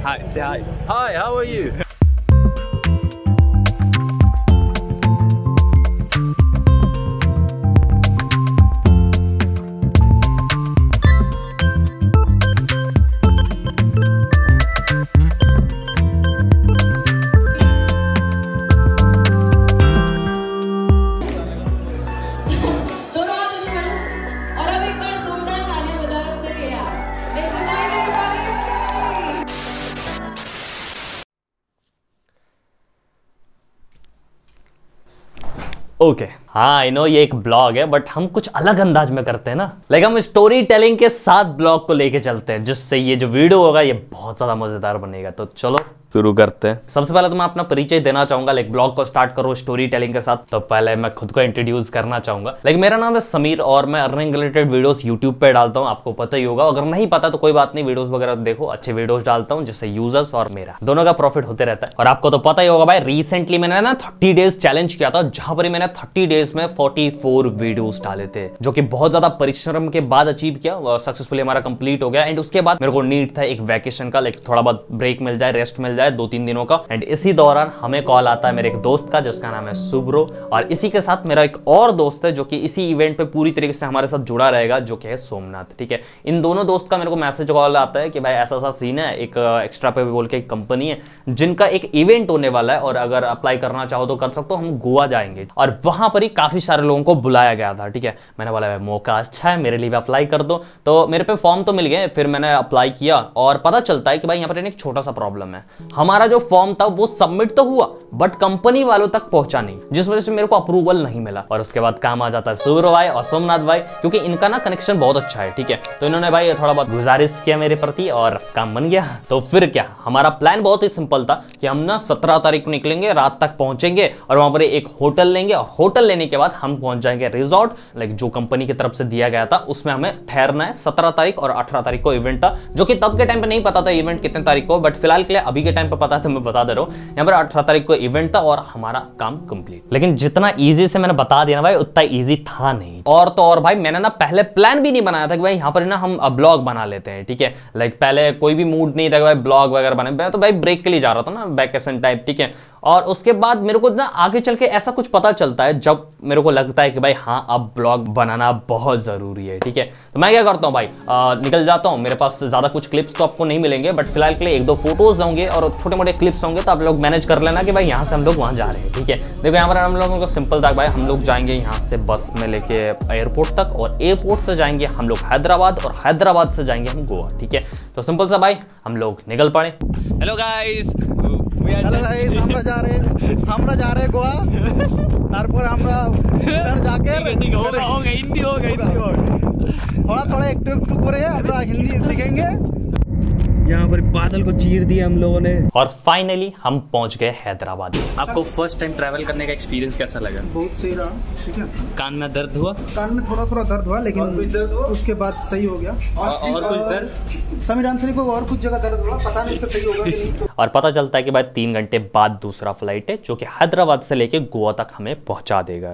Hi, say hi. Hi, how are you? Okay हाँ I no ये एक blog है बट हम कुछ अलग अंदाज में करते हैं ना। लाइक हम स्टोरी टेलिंग के साथ ब्लॉग को लेके चलते हैं जिससे ये जो वीडियो होगा ये बहुत ज्यादा मजेदार बनेगा। तो चलो शुरू करते हैं। सबसे पहले तो मैं अपना परिचय देना चाहूंगा। लाइक ब्लॉग को स्टार्ट करो स्टोरी टेलिंग के साथ तो पहले मैं खुद को इंट्रोड्यूस करना चाहूंगा। लाइक मेरा नाम है समीर और मैं अर्निंग रिलेटेड वीडियोस यूट्यूब पे डालता हूँ। आपको पता ही होगा, अगर नहीं पता तो कोई बात नहीं, वीडियोस वगैरह देखो, अच्छे वीडियोस डालता हूँ जिससे यूजर्स और मेरा दोनों का प्रॉफिट होते रहता है। और आपको तो पता ही होगा भाई, रिसेंटली मैंने ना 30 डेज चैलेंज किया था जहां पर मैंने 30 डेज में 44 वीडियोस डाले थे, जो कि बहुत ज्यादा परिश्रम के बाद अचीव किया। सक्सेसफुली हमारा कंप्लीट हो गया। एंड उसके बाद मेरे को नीड था एक वैकेशन का, लाइक थोड़ा बहुत ब्रेक मिल जाए, रेस्ट मिल जाए 2-3 दिनों का। एंड इसी दौरान हमें कॉल आता है मेरे एक दोस्त का जिसका नाम है सुब्रो, और इसी के साथ मेरा एक और दोस्त है जो कि इसी इवेंट पे पूरी तरीके से हमारे साथ जुड़ा रहेगा, जो कि है सोमनाथ। ठीक है, इन दोनों दोस्त का मेरे को मैसेज कॉल आता है कि भाई ऐसा ऐसा सीन है, एक एक्स्ट्रा पे बोल के एक कंपनी है जिनका एक इवेंट होने वाला है और अगर अप्लाई करना चाहो तो कर सकते हो, हम गोवा जाएंगे। और वहां पर ही काफी सारे लोगों को बुलाया गया था। ठीक है, मैंने बोला भाई मौका अच्छा है, मेरे लिए भी अप्लाई कर दो। तो मेरे पे फॉर्म तो मिल गए, फिर मैंने अप्लाई किया और पता चलता है कि भाई यहाँ पर एक छोटा सा प्रॉब्लम है। हमारा जो फॉर्म था वो सबमिट तो हुआ बट कंपनी वालों तक पहुंचा नहीं, जिस वजह से मेरे को अप्रूवल नहीं मिला। और उसके बाद काम आ जाता है सूर्य भाई और सोमनाथ भाई, क्योंकि इनका ना कनेक्शन बहुत अच्छा है। ठीक है, तो इन्होंने भाई थोड़ा बहुत गुजारिश किया मेरे प्रति और काम बन गया। तो फिर क्या, हमारा प्लान बहुत ही सिंपल था कि हम ना 17 तारीख को निकलेंगे, रात तक पहुंचेंगे और वहां पर एक होटल लेंगे और होटल लेने के बाद हम पहुंच जाएंगे रिजॉर्ट, लाइक जो कंपनी की तरफ से दिया गया था उसमें हमें ठहरना है। 17 तारीख और 18 तारीख को इवेंट था, जो कि तब के टाइम पे नहीं पता था इवेंट कितने तारीख को, बट फिलहाल के लिए अभी के टाइम पे पता है तो मैं बता दे रहा हूं। यहाँ पर 18 तारीख को इवेंट था और हमारा काम कंप्लीट। लेकिन जितना इजी से मैंने बता दिया ना भाई, उतना इजी था नहीं। और तो और भाई मैंने ना पहले प्लान भी नहीं बनाया था कि भाई यहाँ पर ना हम ब्लॉग बना लेते हैं। ठीक है, लाइक पहले कोई भी मूड नहीं था कि भाई ब्लॉग वगैरह बने, मैं तो भाई ब्रेक के लिए जा रहा था ना, वैकेशन टाइप। ठीक है, और उसके बाद मेरे को ना आगे चल के ऐसा कुछ पता चलता है जब मेरे को लगता है कि भाई हाँ अब ब्लॉग बनाना बहुत जरूरी है। ठीक है, तो मैं क्या करता हूँ भाई, निकल जाता हूँ। मेरे पास ज्यादा कुछ क्लिप्स तो आपको नहीं मिलेंगे बट फिलहाल के लिए 1-2 फोटोज होंगे और छोटे मोटे क्लिप्स होंगे, तो आप लोग मैनेज कर लेना कि भाई यहाँ से हम लोग वहां जा रहे हैं। ठीक है, देखो यहाँ पर हम लोगों को सिंपल था भाई, हम लोग जाएंगे यहाँ से बस में लेके एयरपोर्ट तक और एयरपोर्ट से जाएंगे हम लोग हैदराबाद और हैदराबाद से जाएंगे हम गोवा। ठीक है, तो सिंपल सा भाई हम लोग निकल पड़े। हेलो गाइस, हेलो गाइस, আমরা जा रहे हैं गोवा। তারপর আমরা उधर जाके हिंदी होगा थोड़ा একটু করে আমরা हिंदी सीखेंगे। यहाँ पर बादल को चीर दिया हम लोगों ने और फाइनली हम पहुंच गए हैदराबाद। आपको फर्स्ट टाइम ट्रैवल करने का एक्सपीरियंस कैसा लगा? बहुत सही रहा। ठीक है, कान में दर्द हुआ? कान में थोड़ा दर्द हुआ, लेकिन उसके बाद सही हो गया। और कुछ दर्द समीर आंसरी को और कुछ जगह दर्द हुआ, पता नहीं इसका सही होगा कि नहीं। और पता चलता है कि भाई 3 घंटे बाद दूसरा फ्लाइट है जो कि हैदराबाद से लेके गोवा तक हमें पहुंचा देगा।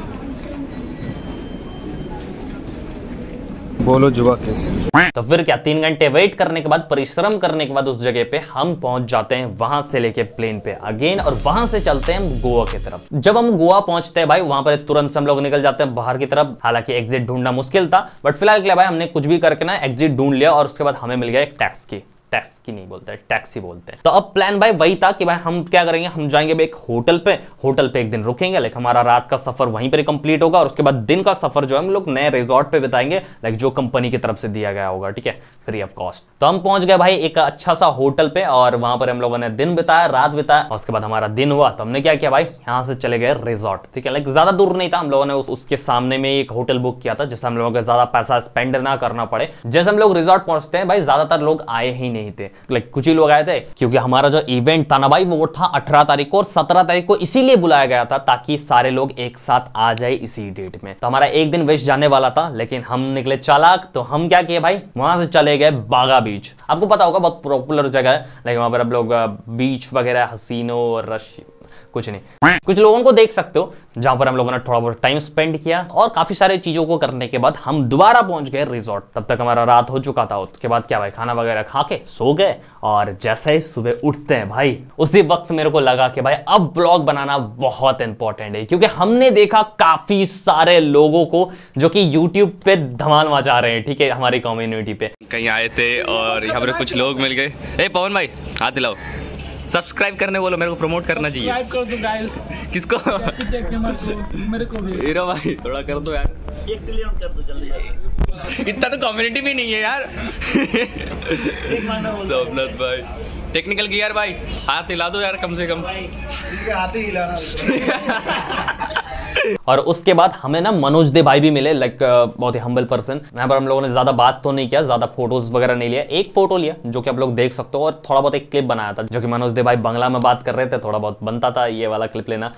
बोलो जुआ कैसे? तो फिर क्या, 3 घंटे वेट करने के बाद, परिश्रम करने के बाद उस जगह पे हम पहुंच जाते हैं, वहां से लेके प्लेन पे अगेन और वहां से चलते हैं हम गोवा की तरफ। जब हम गोवा पहुंचते हैं भाई, वहां पर तुरंत से हम लोग निकल जाते हैं बाहर की तरफ। हालांकि एग्जिट ढूंढना मुश्किल था बट फिलहाल के लिए भाई हमने कुछ भी करके ना एग्जिट ढूंढ लिया और उसके बाद हमें मिल गया एक टैक्सी नहीं बोलते, टैक्सी बोलते हैं। तो अब प्लान भाई वही था कि भाई हम क्या करेंगे, हम जाएंगे एक होटल पे एक दिन रुकेंगे, लाइक हमारा रात का सफर वहीं पर कंप्लीट होगा और उसके बाद दिन का सफर जो है हम लोग नए रिजॉर्ट पे बिताएंगे, लाइक जो कंपनी की तरफ से दिया गया होगा। ठीक है, फ्री ऑफ कॉस्ट। तो हम पहुंच गए भाई एक अच्छा सा होटल पे और वहां पर हम लोगों ने दिन बिताया, रात बिताया। और उसके बाद हमारा दिन हुआ तो हमने क्या किया भाई, यहाँ से चले गए रिजॉर्ट। ठीक है, लाइक ज्यादा दूर नहीं था, हम लोगों ने उसके सामने में एक होटल बुक किया था जिससे हम लोगों को ज्यादा पैसा स्पेंड ना करना पड़े। जैसे हम लोग रिजॉर्ट पहुंचते हैं भाई, ज्यादातर लोग आए ही नहीं थे, लाइक कुछ ही लोग आए थे, क्योंकि हमारा जो इवेंट था ना भाई वो था 18 तारीख को और 17 तारीख को इसीलिए बुलाया गया था ताकि सारे लोग एक साथ आ जाए इसी डेट में। तो हमारा एक दिन वेस्ट जाने वाला था, लेकिन हम निकले चालाक। तो हम क्या किए भाई, वहां से चले गए बागा बीच। आपको पता होगा बहुत पॉपुलर जगह है, लाइक वहां पर आप लोग बीच वगैरह, हसीनो, कुछ नहीं, कुछ लोगों को देख सकते हो जहां पर हम लोगों ने थोड़ा बहुत टाइम स्पेंड किया और काफी सारी चीजों को करने के बाद हम दोबारा पहुंच गए रिजॉर्ट। तब तक हमारा रात हो चुका था। उसके बाद क्या भाई, खाना वगैरह खा के सो गए और जैसे ही सुबह उठते हैं भाई, उसी वक्त मेरे को लगा कि भाई अब ब्लॉग बनाना बहुत इंपॉर्टेंट है, क्योंकि हमने देखा काफी सारे लोगों को जो कि यूट्यूब पे धमाल मचा रहे हैं, ठीक है, हमारी कम्युनिटी पे। कहीं आए थे और यहाँ पर कुछ लोग मिल गए। ए पवन भाई हाथ दिलाओ, सब्सक्राइब करने बोलो, मेरे को प्रमोट करना चाहिए। सब्सक्राइब कर दो गाइस। किसको? मेरे को भी। हीरो भाई थोड़ा कर दो यार, 1 मिलियन कर दो जल्दी। इतना तो कम्युनिटी भी नहीं है यार। सोमनाथ भाई, टेक्निकल गियर भाई हाथ हिला दो यार कम से कम। हाथ ही हिलाना। और उसके बाद हमें ना मनोज दे भाई भी मिले, लाइक बहुत ही हम्बल पर्सन। यहाँ पर हम लोगों ने ज्यादा बात तो नहीं किया, ज्यादा फोटोज वगैरह नहीं लिया, एक फोटो लिया जो कि आप लोग देख सकते हो, और थोड़ा बहुत एक क्लिप बनाया था जो कि मनोज दे भाई बंगला में बात कर रहे थे, थोड़ा बहुत बनता था ये वाला क्लिप लेना।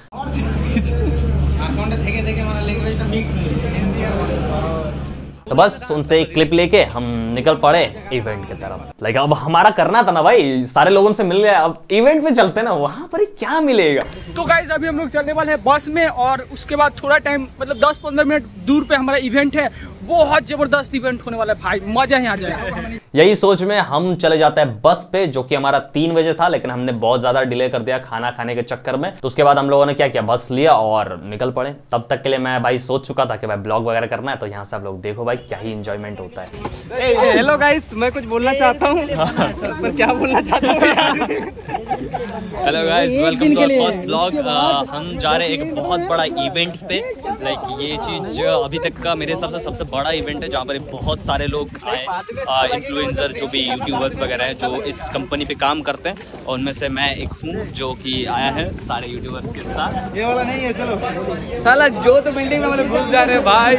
तो बस उनसे एक क्लिप लेके हम निकल पड़े इवेंट की तरफ। लाइक अब हमारा करना था ना भाई, सारे लोगों से मिल गए, अब इवेंट पे चलते ना, वहां पर ही क्या मिलेगा। तो गाइस अभी हम लोग चलने वाले हैं बस में, और उसके बाद थोड़ा टाइम मतलब 10-15 मिनट दूर पे हमारा इवेंट है। बहुत जबरदस्त इवेंट होने वाला है भाई, मजा ही आ जाएगा। यही सोच में हम चले जाते हैं बस पे, जो कि हमारा 3 बजे था, लेकिन हमने बहुत ज्यादा डिले कर दिया खाना खाने के चक्कर में। तो उसके बाद हम लोगों ने क्या किया, बस लिया और निकल पड़े। तब तक के लिए मैं भाई सोच चुका था कि भाई ब्लॉग वगैरह करना है, तो यहाँ से आप लोग देखो भाई क्या ही एंजॉयमेंट होता है। हेलो गाइस, मैं कुछ बोलना चाहता हूँ पर क्या बोलना चाहता हूँ। Hello guys, welcome to our first blog. हम जा रहे हैं एक बहुत बड़ा इवेंट पे। लाइक ये चीज अभी तक का मेरे हिसाब से सबसे बड़ा इवेंट है, जहाँ पर बहुत सारे लोग आए, इन्फ्लुएंसर जो भी यूट्यूबर्स वगैरह हैं जो इस कंपनी पे काम करते हैं, और उनमें से मैं एक हूँ जो कि आया है सारे यूट्यूबर्स के साथ। ये वाला नहीं है, चलो साला जो तो बिल्डिंग में घुस जा रहे हैं भाई।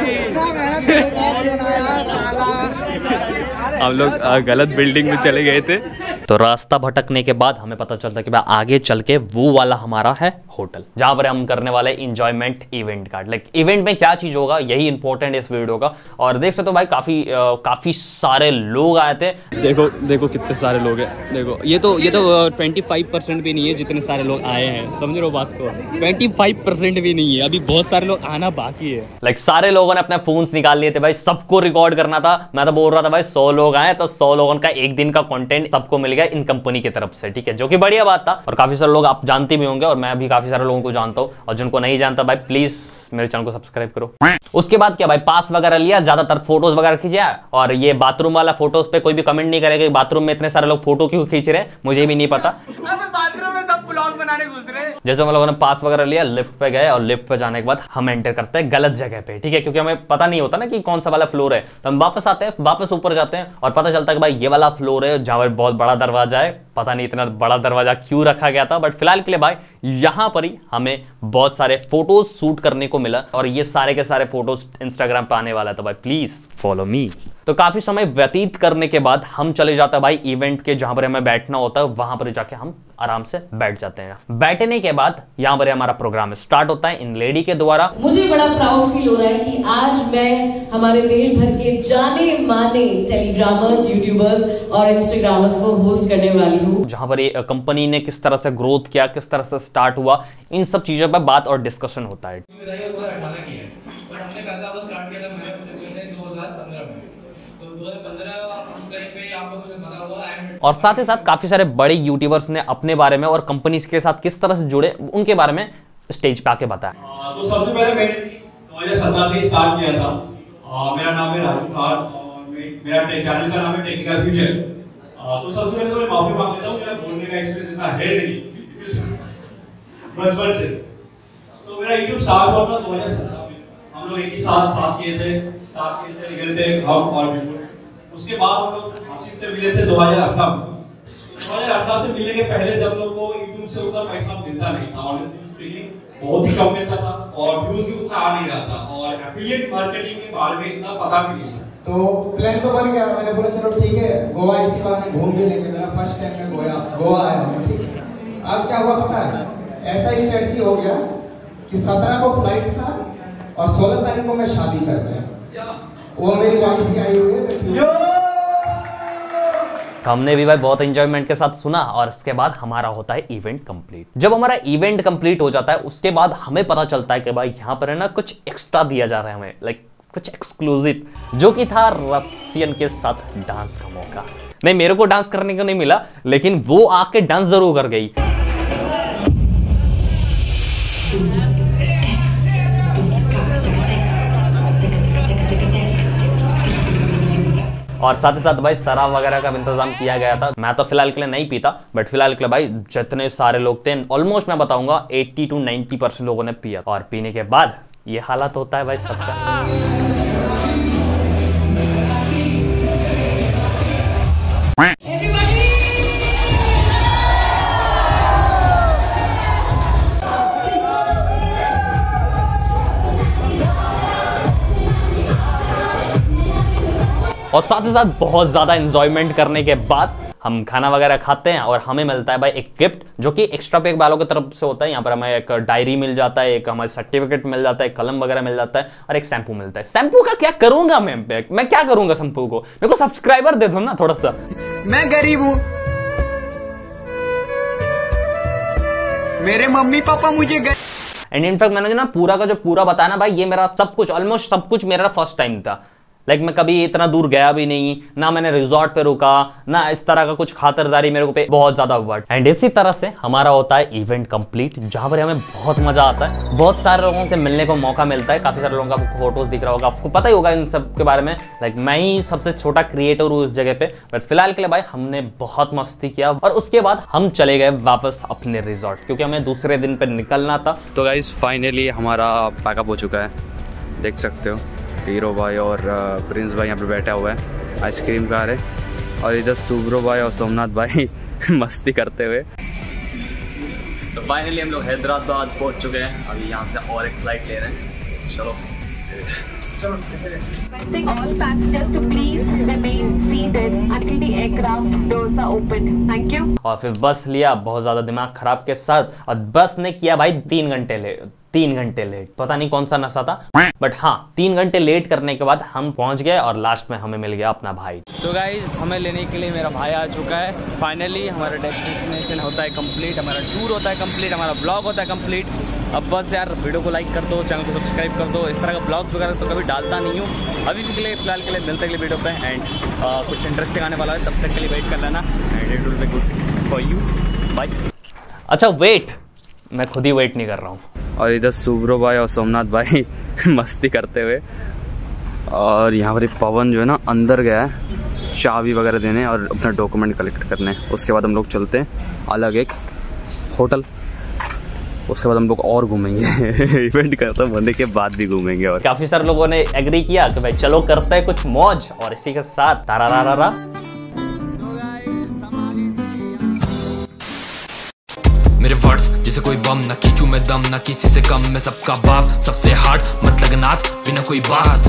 हम लोग गलत बिल्डिंग में चले गए थे, तो रास्ता भटकने के बाद हमें पता चलता कि भाई आगे चल के वो वाला हमारा है होटल, जहां पर हम करने वाले एंजॉयमेंट इवेंट का। लाइक इवेंट में क्या चीज होगा यही इंपॉर्टेंट है इस वीडियो का। और देख सकते हो भाई काफी सारे लोग आए थे। देखो देखो कितने सारे लोग हैं। देखो ये तो 25% भी नहीं है जितने सारे लोग आए हैं, समझ रहे हो बात को। 25% भी नहीं है, अभी बहुत सारे लोग आना बाकी है। लाइक सारे लोगों ने अपने फोन्स निकाल लिए थे भाई, सबको रिकॉर्ड करना था। मैं तो बोल रहा था भाई 100 लोग आए तो 100 लोगों का एक दिन का कंटेंट सबको मिल गया इन कंपनी की तरफ से, ठीक है, जो कि बढ़िया बात था। और काफी सारे लोग आप जानते भी होंगे और मैं भी काफी सारे लोगों को जानता हूँ, और जिनको नहीं जानता भाई प्लीज मेरे चैनल को सब्सक्राइब करो। उसके बाद क्या भाई, पास वगैरह लिया, ज्यादातर फोटोज वगैरह खींचा। और ये बाथरूम वाला फोटोज पे कोई भी कमेंट नहीं करेगा कि बाथरूम में इतने सारे लोग फोटो क्यों खींच रहे हैं, मुझे भी नहीं पता। बाथरूम में सब ब्लॉग बनाने घुस रहे हैं। जैसे हम लोगों ने पास वगैरह लिया, लिफ्ट पे गए, और लिफ्ट पे जाने के बाद हम एंटर करते हैं गलत जगह पे, ठीक है, क्योंकि हमें पता नहीं होता ना कि कौन सा वाला फ्लोर है। तो हम वापस आते हैं, वापस ऊपर जाते हैं और पता चलता है कि भाई ये वाला फ्लोर है जहां पर बहुत बड़ा दरवाजा है। पता नहीं इतना बड़ा दरवाजा क्यों रखा गया था, बट फिलहाल के लिए भाई यहां पर ही हमें बहुत सारे फोटोज शूट करने को मिला, और ये सारे के सारे फोटोज इंस्टाग्राम पे आने वाला था भाई, प्लीज फॉलो मी। तो काफी समय व्यतीत करने के बाद हम चले जाते हैं भाई इवेंट के जहां पर हमें बैठना होता है, वहां पर जाके हम आराम से बैठ जाते हैं। बैठने के बाद यहाँ पर हमारा प्रोग्राम स्टार्ट होता है इन लेडी के द्वारा। मुझे बड़ा प्राउड फील हो रहा है कि आज मैं हमारे देश भर के जाने माने टेलीग्रामर्स, यूट्यूबर्स और इंस्टाग्रामर्स को होस्ट करने वाली हूँ, जहां पर ये कंपनी ने किस तरह से ग्रोथ किया, किस तरह से स्टार्ट हुआ, इन सब चीजों पर बात और डिस्कशन होता है। और साथ ही साथ काफी सारे बड़े यूट्यूबर्स ने अपने बारे में और कंपनी के साथ किस तरह से जुड़े उनके बारे में स्टेज पे आके बताया। तो सबसे पहले मैंने 2017 से स्टार्ट किया था। मेरा नाम है राहुल खान और मेरा चैनल का नाम है टेक्निकल फ्यूचर। तो सबसे पहले तो मैं माफी मांग लेता हूँ, मेरा बोलने का एक्सपीरियंस इतना है नहीं बचपन से। तो मेरा यूट्यूब स्टार्ट हुआ था 2017 में। हम लोग एक ही साथ किए थे, निकले थे हम, और उसके बाद हम लोग आशीष से मिले थे 2018 में। 2018 से मिलने के पहले से हम लोग को यूट्यूब से उतना पैसा मिलता नहीं था, ऑनेस्टली स्पीकिंग बहुत ही कम मिलता था, और व्यूज भी उतना आ नहीं रहा था, और एफिलिएट मार्केटिंग के बारे में इतना पता भी नहीं था। तो प्लान तो बन गया, मैंने बोला चलो ठीक है गोवा इसी बहाने घूम भी लेंगे। मेरा फर्स्ट टाइम में गोवा आया हूँ, ठीक है। अब क्या हुआ पता है, ऐसा स्ट्रेटजी हो गया कि 17 को फ्लाइट था और 16 तारीख को मैं शादी कर गया। वो मेरी वाइफ भी आई हुई है, तो हमने भी भाई बहुत एंजॉयमेंट के साथ सुना और उसके बाद हमारा होता है इवेंट कंप्लीट। जब हमारा इवेंट कंप्लीट हो जाता है उसके बाद हमें पता चलता है कि भाई यहाँ पर है ना कुछ एक्स्ट्रा दिया जा रहा है हमें, लाइक कुछ एक्सक्लूसिव, जो कि था रसियन के साथ डांस का मौका। नहीं, मेरे को डांस करने को नहीं मिला, लेकिन वो आके डांस जरूर कर गई। और साथ ही साथ भाई शराब वगैरह का इंतजाम किया गया था। मैं तो फिलहाल के लिए नहीं पीता, बट फिलहाल के लिए भाई जितने सारे लोग थे ऑलमोस्ट मैं बताऊंगा 80 to 90% लोगों ने पिया। और पीने के बाद ये हालत होता है भाई सबका। और साथ ही साथ बहुत ज्यादा एंजॉयमेंट करने के बाद हम खाना वगैरह खाते हैं और हमें मिलता है भाई एक गिफ्ट, जो कि एक्स्ट्रा पे वालों की तरफ से होता है। यहाँ पर हमें एक डायरी मिल जाता है, एक हमारे सर्टिफिकेट मिल जाता है, एक कलम वगैरह मिल जाता है और एक शैम्पू मिलता है। शैम्पू का क्या करूंगा मैं क्या करूंगा शैम्पू को? मेरे को सब्सक्राइबर दे दो ना थोड़ा सा। मैं गरीब हूँ, मेरे मम्मी पापा मुझे एंड इनफैक्ट मैंने ना पूरा का जो पूरा बताया ना भाई, ये मेरा सब कुछ ऑलमोस्ट सब कुछ मेरा फर्स्ट टाइम था। लाइक मैं कभी इतना दूर गया भी नहीं, ना मैंने रिजॉर्ट पे रुका, ना इस तरह का कुछ खातिरदारी मेरे को पे बहुत ज्यादा हुआ। एंड इसी तरह से हमारा होता है इवेंट कंप्लीट, जहां पर हमें बहुत मजा आता है, बहुत सारे लोगों से मिलने को मौका मिलता है। काफी सारे लोगों का आपको फोटोज दिख रहा होगा, आपको पता ही होगा इन सब के बारे में। लाइक मैं ही सबसे छोटा क्रिएटर हूँ उस जगह पे। बट फिलहाल के लिए भाई हमने बहुत मस्ती किया और उसके बाद हम चले गए वापस अपने रिजॉर्ट, क्योंकि हमें दूसरे दिन पे निकलना था। तो गाइस फाइनली हमारा पैकअप हो चुका है, देख सकते हो। हीरो भाई और प्रिंस भाई यहाँ पे बैठा हुआ है, आइसक्रीम खा रहे, और इधर सुब्रो भाई और सोमनाथ भाई मस्ती करते हुए। तो फाइनली हम लोग हैदराबाद पहुँच चुके हैं। अभी यहाँ से और एक फ्लाइट ले रहे हैं। चलो all passengers to please remain seated until the aircraft doors are opened. Thank you. और फिर बस लिया बहुत ज्यादा दिमाग खराब के साथ, और बस ने किया भाई 3 घंटे लेट। पता नहीं कौन सा नशा था, बट हाँ 3 घंटे लेट करने के बाद हम पहुंच गए और लास्ट में हमें मिल गया अपना भाई। तो गाइस हमें लेने के लिए मेरा भाई आ चुका है। फाइनली हमारा डेस्टिनेशन होता है कंप्लीट, हमारा टूर होता है कंप्लीट, हमारा ब्लॉग होता है कंप्लीट। अब बस यार वीडियो को लाइक कर दो, चैनल को सब्सक्राइब कर दो। इस तरह का ब्लॉग्स वगैरह तो कभी डालता नहीं हूँ। अभी के लिए फिलहाल के लिए मिलते अगले वीडियो पे, एंड कुछ इंटरेस्टिंग आने वाला है, तब तक के लिए वेट कर लेना, and it will be good for you. Bye. अच्छा वेट, मैं खुद ही वेट नहीं कर रहा हूँ। और इधर सुब्रो भाई और सोमनाथ भाई मस्ती करते हुए, और यहाँ पर पवन जो है ना अंदर गया है चाबी वगैरह देने और अपना डॉक्यूमेंट कलेक्ट करने। उसके बाद हम लोग चलते हैं अलग एक होटल, उसके बाद हम लोग और घूमेंगे इवेंट करते होने के बाद भी घूमेंगे। और काफी सारे लोगों ने एग्री किया कि भाई चलो करते हैं कुछ मौज, और इसी के साथ तारा मेरे वर्ड्स जैसे कोई बम, ना खींचू मैं दम, ना किसी से कम, मैं सबका बाप, सबसे हार्ड मतलब नाथ बिना कोई बात।